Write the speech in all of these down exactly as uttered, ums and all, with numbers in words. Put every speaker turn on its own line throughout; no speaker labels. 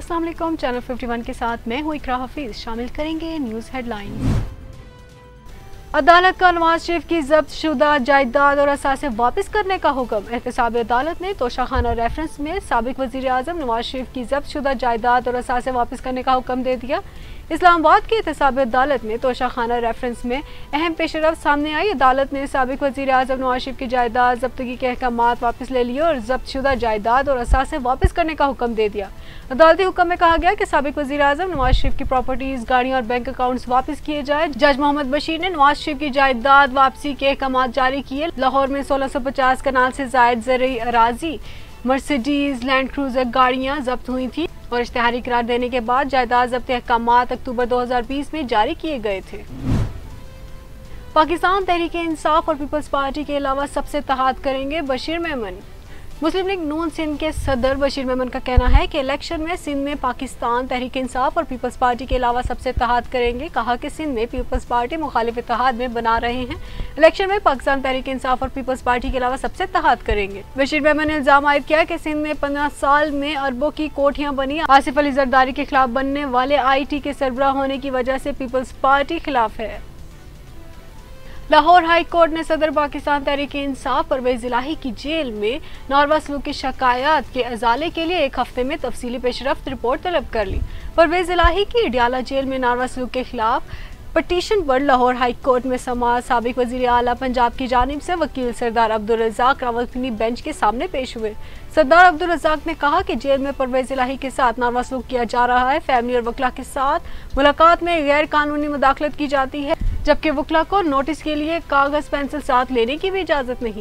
अस्सलाम वालेकुम, चैनल इक्यावन के साथ मैं हूँ इकरा हफीज। शामिल करेंगे न्यूज़ हेडलाइंस। अदालत का नवाज शरीफ की जब्त शुदा जायदाद और असासे वापस करने का हुक्म। एहतसाब अदालत ने तोशाखाना रेफरेंस में साबिक वजीर आजम नवाज शरीफ की जब्त शुदा जायदाद और असासे वापस करने का हुक्म दे दिया। इस्लामाबाद की एहतसाब अदालत में तोशाखाना रेफरेंस में अहम पेशरफ्त सामने आई। अदालत ने साबिक वजीर आजम नवाज शरीफ की जायदाद जब्तगी के अहकामात वापस ले लिए और जब्त शुदा जायदाद और असासे वापस करने का हुक्म दे दिया। अदालती हुक्म में कहा गया कि साबिक वजीर आजम नवाज शरीफ की प्रॉपर्टीज, गाड़ियां और बैंक अकाउंट्स वापस किए जाए। जज मोहम्मद बशीर ने नवाज शरीफ की जायदाद वापसी के अहकामात जारी किए। लाहौर में सोलह सौ पचास कनाल से जायद ज़रई अराजी, मर्सिडीज, लैंड क्रूजर गाड़ियां जब्त हुई थी और इश्तिहारी करार देने के बाद जायदाद जब्त अहकामात अक्टूबर दो हजार बीस में जारी किए गए थे। पाकिस्तान तहरीक इंसाफ और पीपल्स पार्टी के अलावा सबसे इत्तेहाद करेंगे बशीर मेमन। मुस्लिम लीग नून सिंध के सदर बशीर मेमन का कहना है कि इलेक्शन में सिंध में पाकिस्तान तहरीक इंसाफ और पीपल्स पार्टी के अलावा सबसे इत्तेहाद करेंगे। कहा कि सिंध में पीपल्स पार्टी मुखालिफ इत्तेहाद में बना रहे हैं। इलेक्शन में पाकिस्तान तहरीक इंसाफ और पीपल्स पार्टी के अलावा सबसे इत्तेहाद करेंगे। बशीर मेमन ने इल्जाम आयद किया कि सिंध में पंद्रह साल में अरबों की कोठियां बनी। आसिफ अली जरदारी के खिलाफ बनने वाले आई टी के सरबराह होने की वजह से पीपल्स पार्टी खिलाफ है। लाहौर हाई कोर्ट ने सदर पाकिस्तान तहरीक इंसाफ परवेज इलाही की जेल में नारवा सलूक की शिकायत के अजाले के लिए एक हफ्ते में तफसीली पेशरफ्त रिपोर्ट तलब कर ली। परवेज इलाही की अडियाला जेल में नारवा सलूक के खिलाफ पटिशन पर लाहौर हाई कोर्ट में समाअत साबिक वजीर आला पंजाब की जानिब से वकील सरदार अब्दुल रज़ाक रावलपिंडी बेंच के सामने पेश हुए। सरदार अब्दुल रज़ाक ने कहा कि जेल में परवेज इलाही के साथ नारवा सलूक किया जा रहा है। फैमिली और वकला के साथ मुलाकात में गैर कानूनी मुदाखलत की जाती है, जबकि वकला को नोटिस के लिए कागज पेंसिल साथ लेने की भी इजाजत नहीं।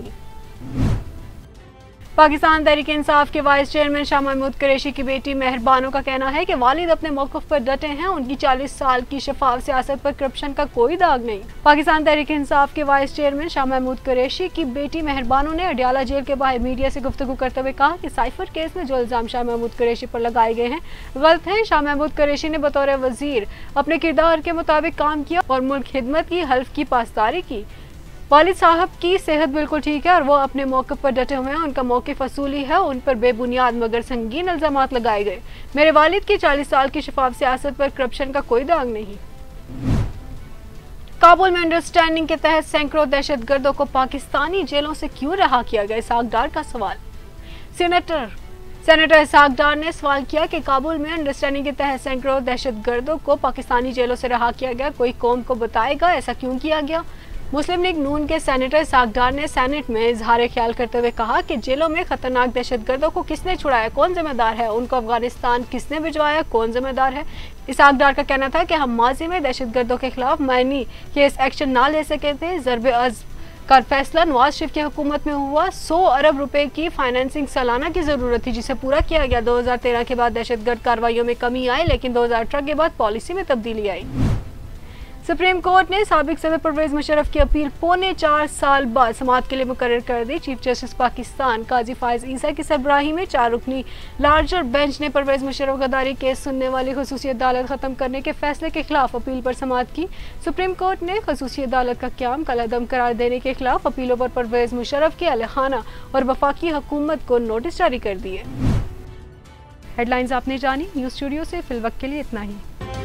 पाकिस्तान तहरीक इंसाफ के वाइस चेयरमैन शाह महमूद कुरैशी की बेटी मेहरबानो का कहना है कि वालिद अपने मौक़िफ़ पर डटे हैं। उनकी चालीस साल की शफाफ सियासत पर करप्शन का कोई दाग नहीं। पाकिस्तान तहरीक इंसाफ के वाइस चेयरमैन शाह महमूद कुरैशी की बेटी मेहरबानो ने अडियाला जेल के बाहर मीडिया से गुफ्तगू करते हुए कहा कि साइफर केस में जो इल्जाम शाह महमूद कुरैशी पर लगाए गए हैं गलत हैं। शाह महमूद कुरैशी ने बतौर वजीर अपने किरदार के मुताबिक काम किया और मुल्क खिदमत की हल्फ की पासदारी की। वालिद साहब की सेहत बिल्कुल ठीक है और वो अपने मौक़िफ़ पर डटे हुए हैं। उनका मौक़िफ़ असूली है। उन पर बेबुनियाद मगर संगीन इल्ज़ामात लगाए गए। मेरे वालिद की चालीस साल की शफाफ सियासत पर करप्शन का कोई दाग नहीं। काबुल में अंडरस्टैंडिंग के तहत सैकड़ों दहशतगर्दों को पाकिस्तानी जेलों से क्यों रहा किया गया, इसहाक डार का सवाल। सेनेटर सेनेटर इसहाक डार ने सवाल किया कि काबुल में अंडरस्टैंडिंग के तहत सैकड़ों दहशतगर्दों को पाकिस्तानी जेलों से रहा किया गया। कोई कौम को बताएगा ऐसा क्यों किया गया। मुस्लिम लीग नून के सेनेटर इसहाक डार ने सेनेट में इजहार ख्याल करते हुए कहा कि जेलों में खतरनाक दहशतगर्दों को किसने छुड़ाया, कौन जिम्मेदार है, उनको अफगानिस्तान किसने भिजवाया, कौन जिम्मेदार है। इसहाक डार का कहना था कि हम माजी में दहशतगर्दों के खिलाफ मैनी केस एक्शन ना ले सके थे। ज़रबे अज़ का फैसला नवाज शरीफ की हुकूमत में हुआ। सौ अरब रुपए की फाइनेंसिंग सालाना की जरूरत थी, जिसे पूरा किया गया। दो हजार तेरह के बाद दहशतगर्द कार्रवाइयों में कमी आई, लेकिन दो हजार अठारह के बाद पॉलिसी में तब्दीली आई। सुप्रीम कोर्ट ने साबिक सदर परवेज मुशर्रफ की अपील पौने चार साल बाद समाअत के लिए मुकर्रर कर दी। चीफ जस्टिस पाकिस्तान काजी फायज ईसा की सरबराही में चार रुकनी लार्जर बेंच ने परवेज मुशर्रफ गद्दारी केस सुनने वाली खसूसी अदालत खत्म करने के फैसले के खिलाफ अपील पर समाअत की। सुप्रीम कोर्ट ने खसूसी अदालत का क्याम कलअदम करार देने के खिलाफ अपीलों पर परवेज मुशर्रफ की अहलखाना और वफाकी हुकूमत को नोटिस जारी कर दिए। हेडलाइंस आपने जानी। न्यूज़ स्टूडियो से फिलवक्त के लिए इतना ही।